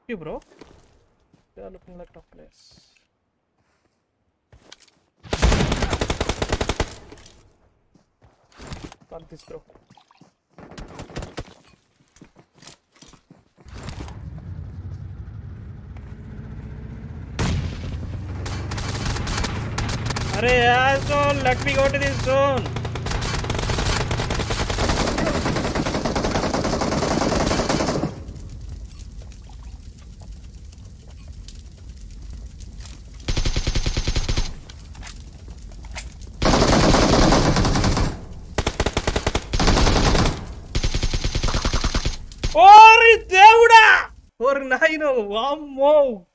You bro. They are looking like top players. Fuck this bro. Arey asshole, let me go to this zone. Ori Devuda! Or Naino, Wammo!